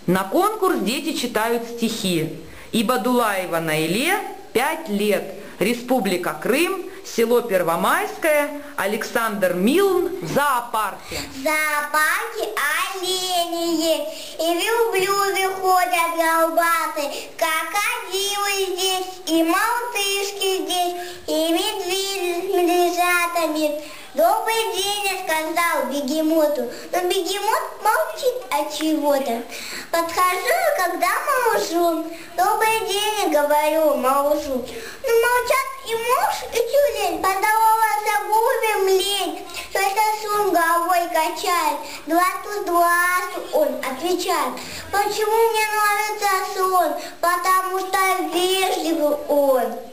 На конкурс дети читают стихи. Ибадуллаева Наиле, 5 лет. Республика Крым, село Первомайское, Александр Милн в зоопарке. В зоопарке олени есть, и верблюды ходят голубатые, крокодилы здесь, и мартышки здесь, и медведи с медвежатами. Добрый день, я сказал бегемоту, но бегемот молчит от чего-то. Подхожу, когда малышу, добрый день, я говорю малышу. Но молчат и муж, и тюлень, поздоровался губим лень. Сосун головой качает, 2 + 2, он отвечает. Почему мне нравится сон? Потому что вежливый он.